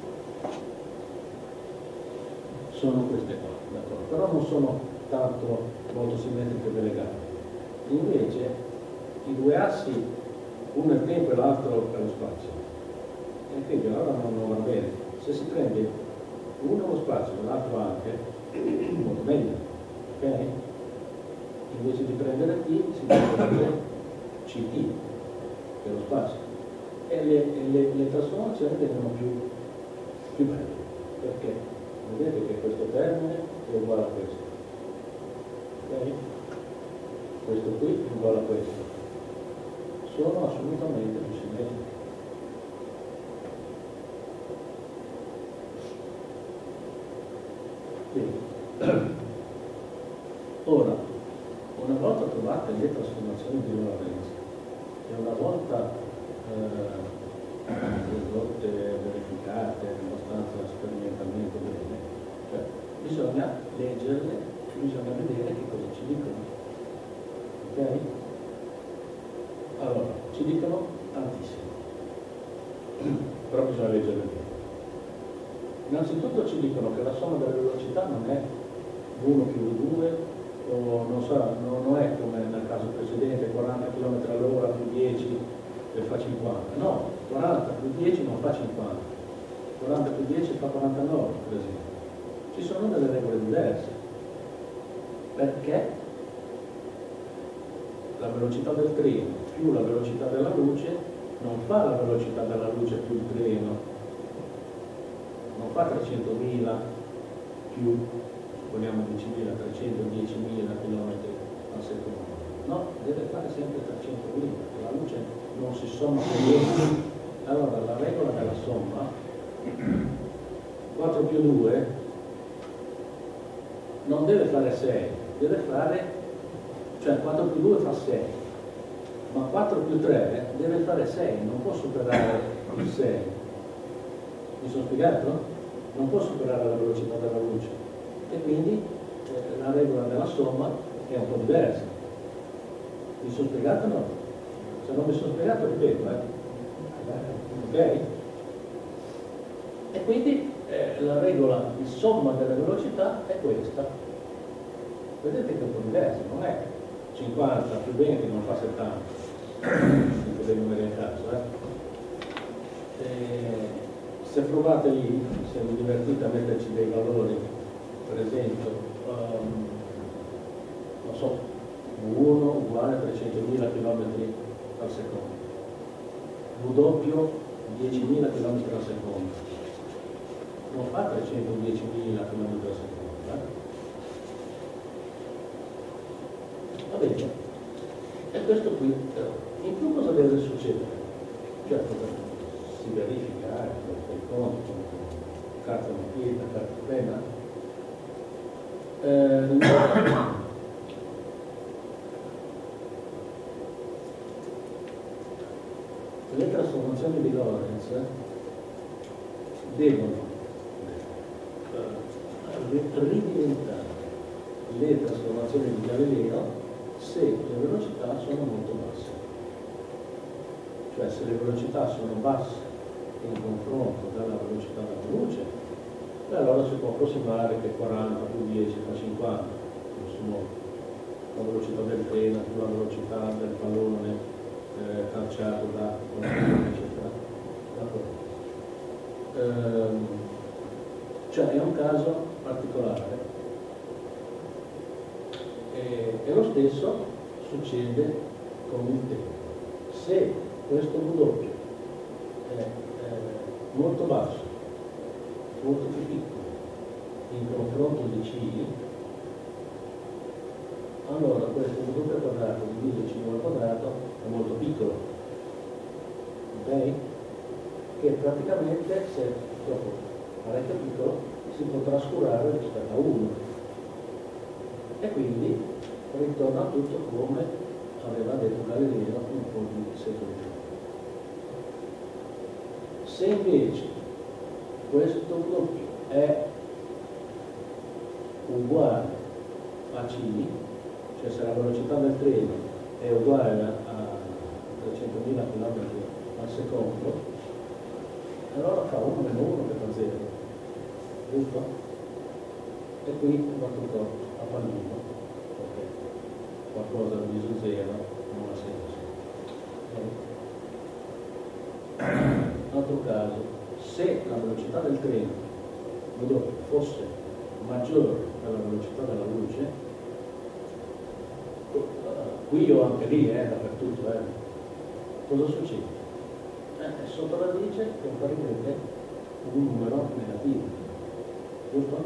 sono queste qua, d'accordo? Però non sono tanto molto simmetriche e eleganti. Invece i due assi, uno è il tempo e l'altro è lo spazio, e quindi allora non, non va bene. Se si prende uno lo spazio e l'altro anche, molto meglio, ok? Invece di prendere t si deve prendere ct, che è lo spazio, e le, le, le trasformazioni vengono più, più belle, perché vedete che questo termine è uguale a questo, ok? Questo qui è uguale a questo, sono assolutamente più simmetriche. Ora, una volta trovate le trasformazioni di Lorentz e una volta eh, ridotte, verificate abbastanza sperimentalmente bene, cioè bisogna leggerle e bisogna vedere che cosa ci dicono. Ok? Allora, ci dicono tantissimo, però bisogna leggerle bene. Innanzitutto ci dicono che la somma delle velocità non è uno più due, o non, so, non, non è come nel caso precedente quaranta chilometri all'ora più dieci e fa cinquanta, no, quaranta più dieci non fa cinquanta, quaranta più dieci fa quarantanove, per esempio. Ci sono delle regole diverse, perché la velocità del treno più la velocità della luce non fa la velocità della luce più il treno, non fa trecentomila più, supponiamo diecimila, trecentodiecimila km al secondo, no, deve fare sempre trecentomila, la luce non si somma con niente. Allora la regola della somma, quattro più due non deve fare sei, deve fare, cioè quattro più due fa sei, ma quattro più tre deve fare sei, non può superare il sei. Mi sono spiegato? Non può superare la velocità della luce, e quindi eh, la regola della somma è un po' diversa. Mi sono spiegato o no? Se non mi sono spiegato ripeto, eh? Ok? E quindi eh, la regola di somma delle velocità è questa. Vedete che è un po' diversa, non è cinquanta più venti non fa settanta, dico dei numeri a caso, eh? E se provate lì, se vi divertite a metterci dei valori, per esempio, um, non so, V uno, uguale a trecentomila chilometri al secondo, W diecimila chilometri al secondo, non fa trecentodiecimila chilometri al secondo. Eh? Va bene, e questo qui, in più cosa deve succedere? Certo, si verifica, ecco, il conto, carta di pietra, carta plena. Eh, le trasformazioni di Lorentz devono eh, ridiventare le trasformazioni di Galileo se le velocità sono molto basse. Cioè se le velocità sono basse in confronto dalla velocità della luce, e allora si può approssimare che quaranta più dieci fa cinquanta, insomma, la velocità del treno più la velocità del pallone eh, calciato da eccetera. Ehm, cioè è un caso particolare e, e lo stesso succede con il tempo. Se questo W è, è molto basso, molto più piccolo in confronto di C, allora questo W quadrato diviso C al quadrato è molto piccolo, ok? Che praticamente, se dopo parecchio piccolo, si può trascurare rispetto a uno e quindi ritorna a tutto come aveva detto Galileo un po' di secoli fa. Se invece questo W è uguale a C, cioè se la velocità del treno è uguale a trecentomila chilometri al secondo, allora fa uno meno uno che fa zero, giusto? E qui va tutto a pallino, perché qualcosa diviso zero non ha senso. Okay. Altro caso, se la velocità del treno fosse maggiore della velocità della luce, qui o anche lì, eh, dappertutto, eh, cosa succede? Eh, sotto la radice comparivete un numero negativo, giusto?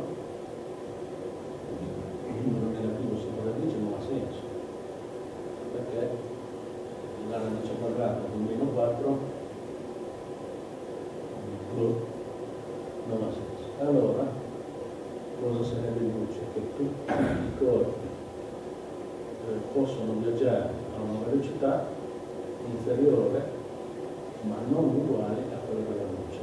Un numero negativo sotto la radice non ha senso, perché la radice quadrata di meno quattro non ha senso. Allora, cosa se ne deduce? Che tutti i corpi eh, possono viaggiare a una velocità inferiore, ma non uguale a quella della luce.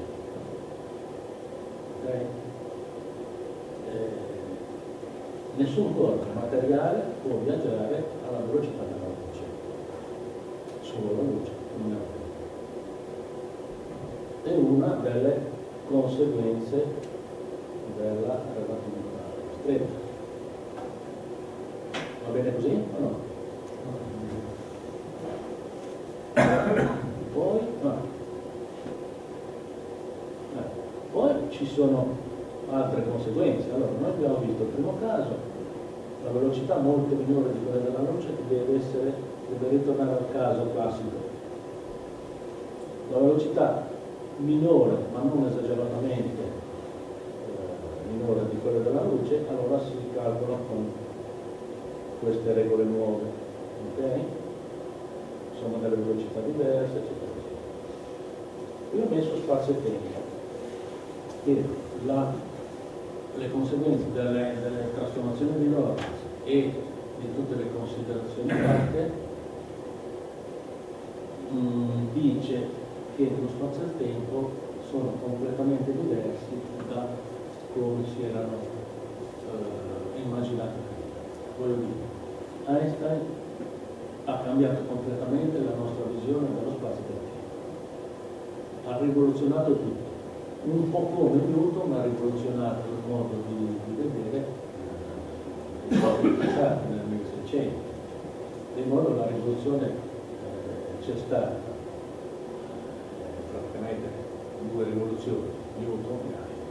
Okay? Eh, nessun corpo materiale può viaggiare alla velocità della luce, solo la luce non è vera. È una delle conseguenze della relatività stretta. Va bene così o no? Poi, no. eh, poi ci sono altre conseguenze. Allora, noi abbiamo visto il primo caso, la velocità molto minore di quella della luce deve essere, deve ritornare al caso classico. La velocità minore, ma non esageratamente eh, minore di quella della luce, allora si calcola con queste regole nuove, ok? Sono delle velocità diverse, eccetera, eccetera. Io ho messo spazio e tempo, che la, le conseguenze delle, delle trasformazioni di Lorentz e di tutte le considerazioni fatte mh, dice che lo spazio e il tempo sono completamente diversi da come si erano eh, immaginati. Voglio dire, Einstein ha cambiato completamente la nostra visione dello spazio e del tempo. Ha rivoluzionato tutto. Un po' come Newton ha rivoluzionato il modo di, di vedere il modo di pensare nel milleseicento. Di modo la rivoluzione eh, c'è stata. Praticamente due rivoluzioni, Newton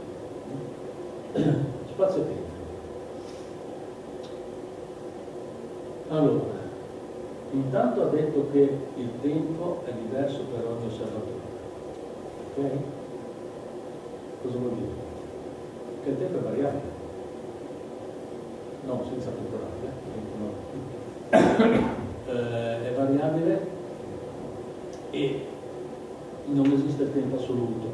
e Einstein. Spazio e tempo. Allora, Intanto ha detto che il tempo è diverso per ogni osservatore. Ok? Cosa vuol dire? Che il tempo è variabile. No, senza temporale. Eh? eh, è variabile e non esiste il tempo assoluto.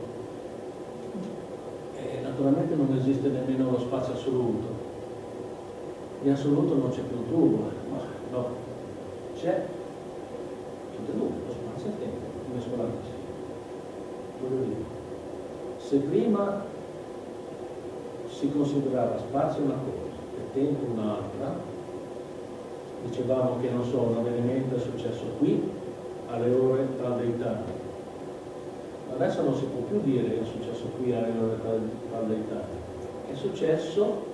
E naturalmente non esiste nemmeno lo spazio assoluto. In assoluto non c'è più un tubo, no, c'è tutto il nulla, lo spazio e il tempo, mescolati. Voglio dire, se prima si considerava spazio una cosa e tempo un'altra, dicevamo che non so, un avvenimento è successo qui alle ore tal dei tali. Adesso non si può più dire che è successo qui alle ore tal dei tali. È successo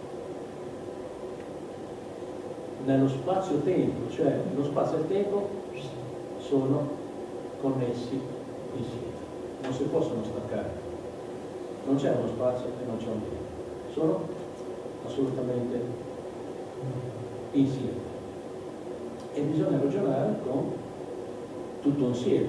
nello spazio-tempo, cioè lo spazio e il tempo sono connessi insieme, non si possono staccare, non c'è uno spazio e non c'è un tempo, sono assolutamente insieme e bisogna ragionare con tutto insieme.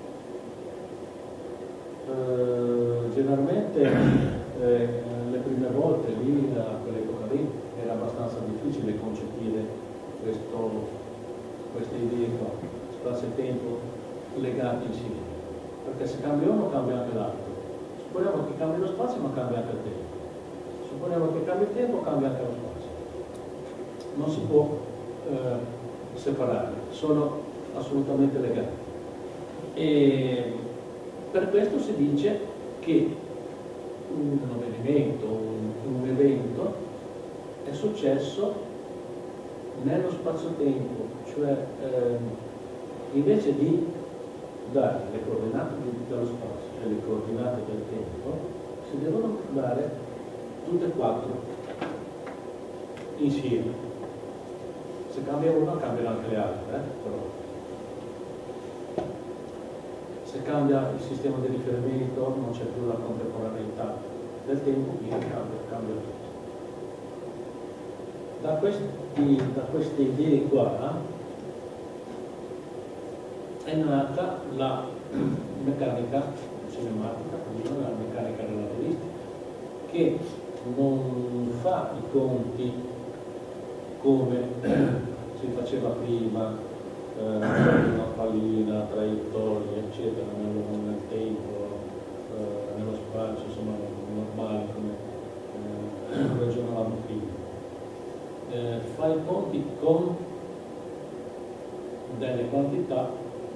Eh, generalmente eh, le prime volte lì, a quell'epoca lì, era abbastanza difficile concepire questo, queste idee qua, spazio e tempo legati insieme, perché se cambia uno cambia anche l'altro. Supponiamo che cambi lo spazio ma cambia anche il tempo, supponiamo che cambia il tempo cambia anche lo spazio, non si può eh, separare, sono assolutamente legati. E per questo si dice che un avvenimento, un, un evento è successo nello spazio-tempo, cioè eh, invece di dare le coordinate dello spazio e le coordinate del tempo, si devono dare tutte e quattro insieme. Se cambia una cambia anche le altre, eh? Però se cambia il sistema di riferimento non c'è più la contemporaneità del tempo, quindi cambia, cambia tutto. Da, questi, da queste idee qua è nata la meccanica cinematica, la meccanica relativistica, che non fa i conti come si faceva prima, eh, una pallina, traiettorie, eccetera, nel, nel tempo, eh, nello spazio, insomma, normale come eh, ragionavamo prima. Eh, fa i conti con delle quantità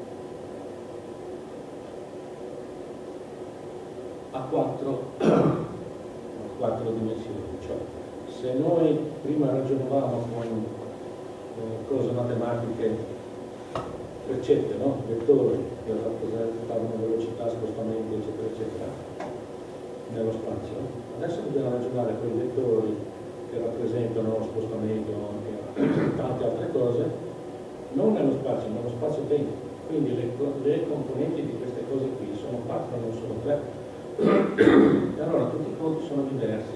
a quattro, a quattro dimensioni, cioè se noi prima ragionavamo con eh, cose matematiche, freccette, no? Vettori che rappresentavano velocità, spostamenti, eccetera, eccetera, nello spazio, adesso dobbiamo ragionare con i vettori che rappresentano lo spostamento e anche tante altre cose, non nello spazio, ma nello spazio-tempo. Quindi le, le componenti di queste cose qui sono quattro, non sono tre. E allora tutti i conti sono diversi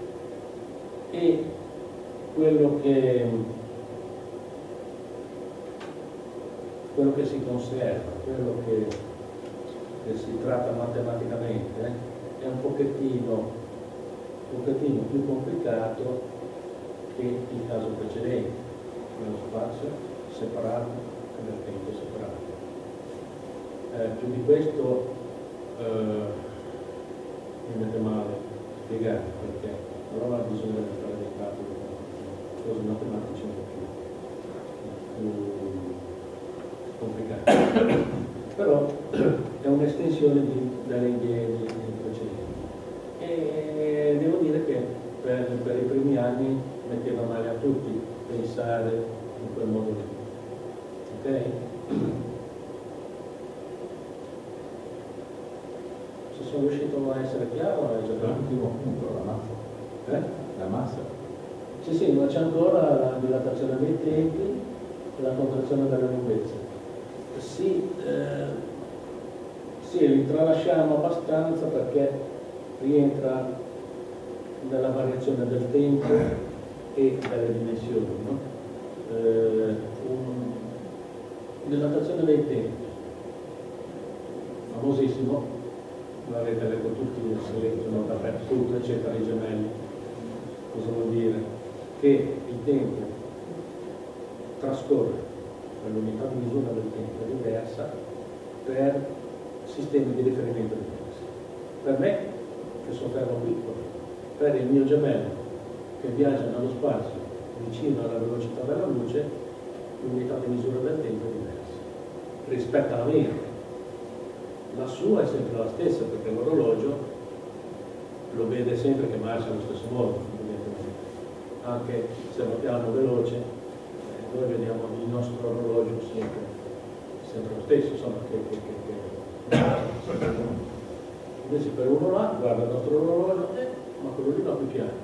e quello che, quello che si conserva, quello che, che si tratta matematicamente è un pochettino un pochettino più complicato che il caso precedente, nello spazio separato e nel tempo separato. Eh, più di questo eh, mi mette male spiegare, perché allora bisogna fare dei calcoli, cose matematiche un po' più complicate. Però è un'estensione delle idee precedenti. E devo dire che per, per i primi anni metteva male a tutti pensare in quel modo lì. Ok? Se sono riuscito a essere chiaro è già bene. L'ultimo punto, la massa. Eh? La massa. Sì, sì, ma c'è ancora la dilatazione dei tempi e la contrazione delle lunghezze. Sì, eh, sì, li tralasciamo abbastanza perché rientra nella variazione del tempo e delle dimensioni, no? eh, un, dilatazione dei tempi, famosissimo, l'avete letto tutti, si leggono dappertutto, eccetera, i gemelli. Cosa vuol dire? Che il tempo trascorre, per l'unità di misura del tempo è diversa per sistemi di riferimento diversi. Per me, che sono fermo piccolo, per il mio gemello, che viaggia nello spazio vicino alla velocità della luce, l'unità di misura del tempo è diversa rispetto alla mia. La sua è sempre la stessa, perché l'orologio lo vede sempre che marcia allo stesso modo, evidentemente. Anche se andiamo veloce, eh, noi vediamo il nostro orologio sempre, sempre lo stesso, insomma, che, che, che, che... invece per uno là guarda il nostro orologio, eh, ma quello lì va più piano.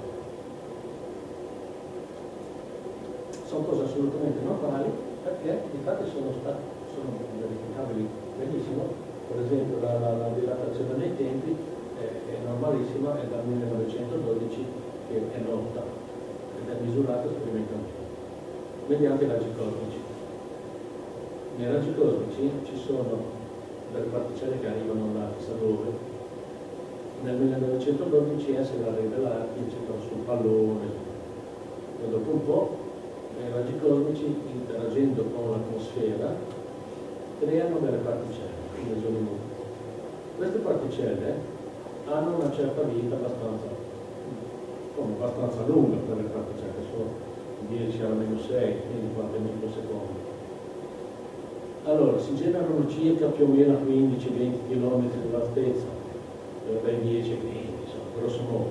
Sono cose assolutamente normali, perché infatti sono stati, sono verificabili benissimo. Per esempio la, la, la dilatazione dei tempi è, è normalissima, è dal millenovecentododici che è nota ed è misurata sperimentalmente mediante i raggi cosmici. Nei raggi cosmici ci sono delle particelle che arrivano da chissà dove. Nel millenovecentododici esse la rivelati, eccetera, sul pallone, e dopo un po' i raggi cosmici, interagendo con l'atmosfera, creano delle particelle. Queste particelle hanno una certa vita abbastanza, come abbastanza lunga per le particelle, sono dieci alla meno sei, quindi qualche microsecondi. Allora, si generano circa più o meno a quindici venti km di altezza, dai dieci ai venti, insomma, grosso modo.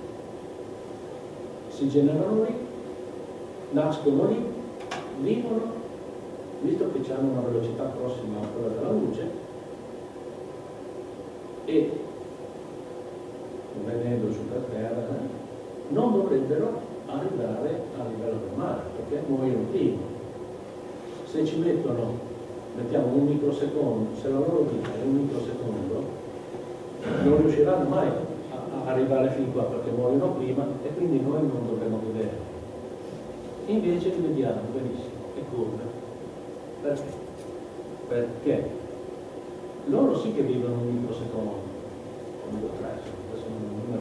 Si generano lì, nascono lì, vivono, visto che hanno una velocità prossima a quella della luce, e venendo su per terra non dovrebbero arrivare a livello del mare, perché muoiono prima. Se ci mettono, mettiamo un microsecondo, se la loro vita è un microsecondo, non riusciranno mai a, a arrivare fin qua, perché muoiono prima, e quindi noi non dovremo vedere. Invece li vediamo benissimo. E come? Perché? Perché loro sì che vivono un microsecondo, o due o tre, adesso non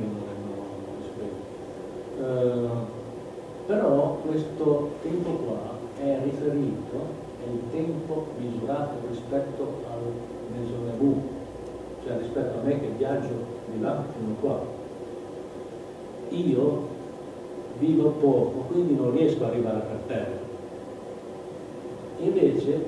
arrivano uh, però questo tempo qua è riferito, è il tempo misurato rispetto al mesone V, cioè rispetto a me che viaggio di là fino qua. Io vivo poco, quindi non riesco ad arrivare per terra. Invece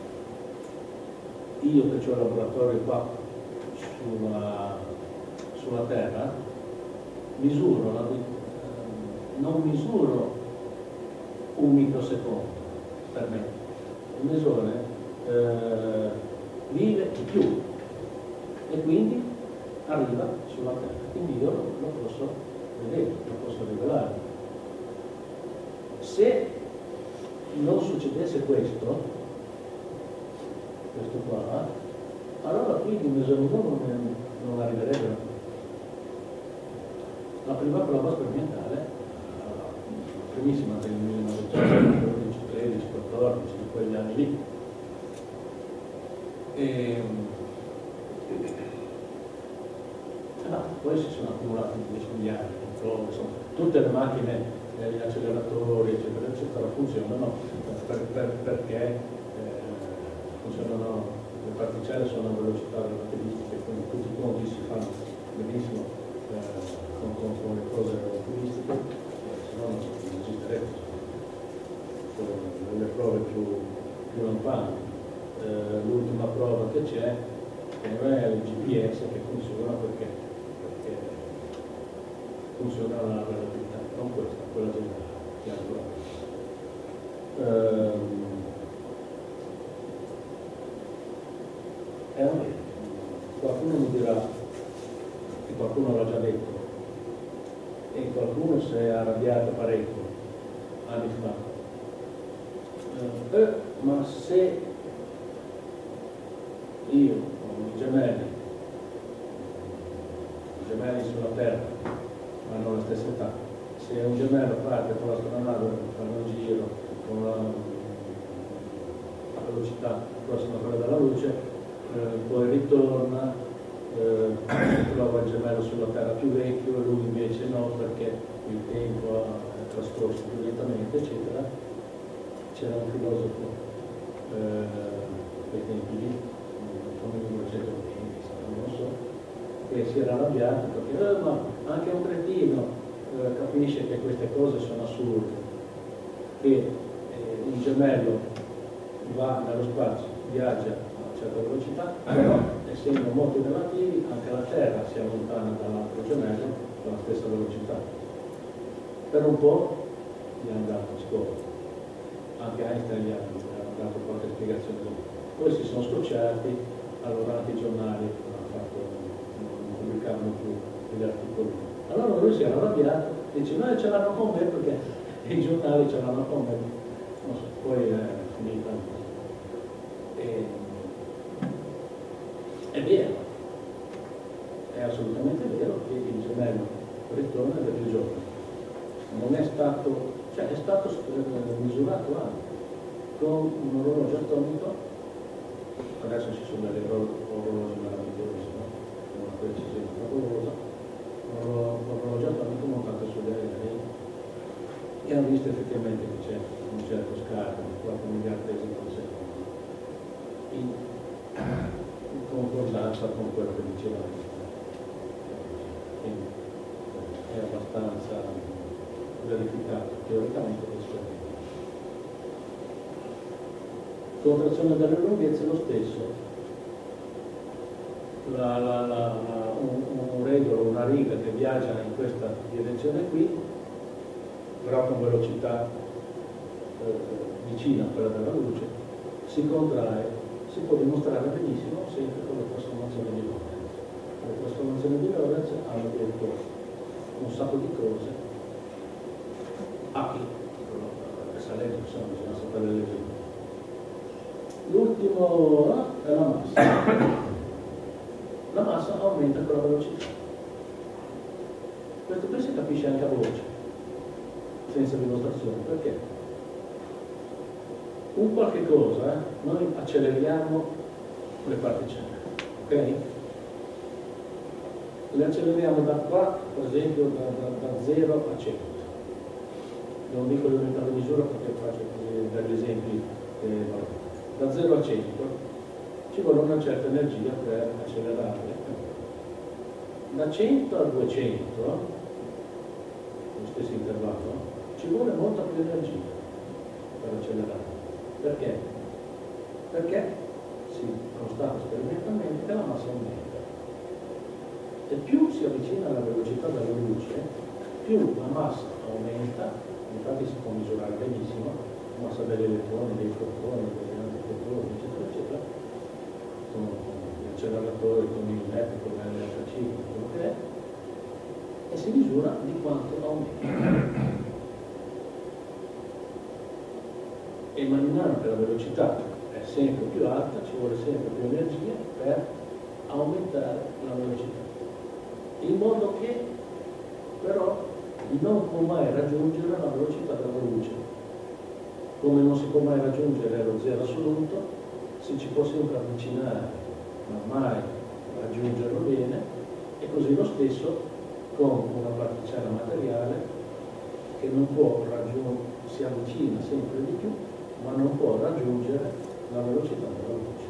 io che ho il laboratorio qua sulla, sulla terra, misuro, la, non misuro un microsecondo per me, il mesone eh, vive di più e quindi arriva sulla terra, quindi io lo, lo posso vedere, lo posso rivelare. Se non succedesse questo, questo qua, allora qui di mesone non, non arriverebbero. La prima prova sperimentale, la primissima del millenovecentododici, tredici, quattordici, di quegli anni lì, e, no, poi si sono accumulati negli anni, insomma, tutte le macchine, gli acceleratori, eccetera, eccetera, funzionano per, per, perché eh, funzionano, le particelle sono a velocità relativistiche, quindi tutti i conti si fanno benissimo eh, con, con, con le cose relativistiche, eh, se no non esisterebbe. Sono delle prove più, più lampanti. Eh, l'ultima prova che c'è è il G P S che funziona perché, perché funziona la relatività, non questa, quella generale che è ancora. Ehm, è un qualcuno mi dirà, e qualcuno l'ha già detto, e qualcuno si è arrabbiato parecchio anni fa. Eh, ma se io ho i gemelli, i gemelli sulla Terra hanno la stessa età, se un gemello parte con l'astronave, fanno un giro con la, velocità prossima a quella della luce, eh, poi ritorna, eh, trova il gemello sulla Terra più vecchio, e lui invece no, perché il tempo ha trascorso più lentamente, eccetera. C'era un filosofo eh, dei tempi lì, come il millenovecentoventi, non so, che si era arrabbiato perché eh, ma anche un cretino eh, capisce che queste cose sono assurde, che eh, un gemello va nello spazio, viaggia a una certa velocità, però essendo molto relativi anche la Terra si allontana dall'altro gemello con la stessa velocità. Per un po' gli hanno dato scopo, anche Einstein gli hanno dato qualche spiegazione. Poi si sono scocciati, allora anche i giornali hanno fatto, non pubblicavano più gli articoli. Allora lui si era arrabbiato, dice noi ce l'hanno con me perché i giornali ce l'hanno con me. Non so, poi è finita. E, è vero, è assolutamente vero che il gemello ritorna da più giorni. Non è stato, cioè è stato misurato anche con un orologio atomico. Adesso ci sono delle orologi meravigliosi, no? Con una precisione favolosa, un orologio atomico montato sugli aerei e hanno visto effettivamente che c'è un certo scarico di quattro miliardesimi al secondo in, in concordanza con quello che diceva Einstein. Quindi è abbastanza verificato teoricamente e esperimentato. Contrazione delle lunghezze lo stesso. La, la, la, la, un, un regolo, una riga che viaggia in questa direzione qui, però con velocità eh, vicina a quella della luce, si contrae, si può dimostrare benissimo sempre con le trasformazioni di Lorentz. Le trasformazioni di Lorentz hanno detto un sacco di cose. Ah, qui, questa legge, insomma, bisogna sapere le leggi. L'ultimo è la massa. La massa aumenta con la velocità. Questo qui si capisce anche a voce, senza dimostrazione. Perché? Un qualche cosa, eh, noi acceleriamo le particelle, ok? Le acceleriamo da qua, per esempio, da, da, da zero a cento. Non dico l'unità di misura perché faccio degli esempi. Eh, da zero a cento ci vuole una certa energia per accelerare. Da cento a duecento, lo stesso intervallo, ci vuole molta più energia per accelerare. Perché? Perché si constata sperimentalmente che la massa aumenta. E più si avvicina alla velocità della luce, più la massa aumenta, infatti si può misurare benissimo la massa degli elettroni, dei protoni, degli antiprotoni, eccetera, eccetera, con gli acceleratori, con il elettrico, con l'L H C, quello che è, e si misura di quanto aumenta. E man mano che la velocità è sempre più alta, ci vuole sempre più energia per aumentare la velocità. In modo che però non può mai raggiungere la velocità della luce. Come non si può mai raggiungere lo zero assoluto, si ci può sempre avvicinare, ma mai raggiungerlo bene, e così lo stesso con una particella materiale che non può raggiungere, si avvicina sempre di più, ma non può raggiungere la velocità della luce.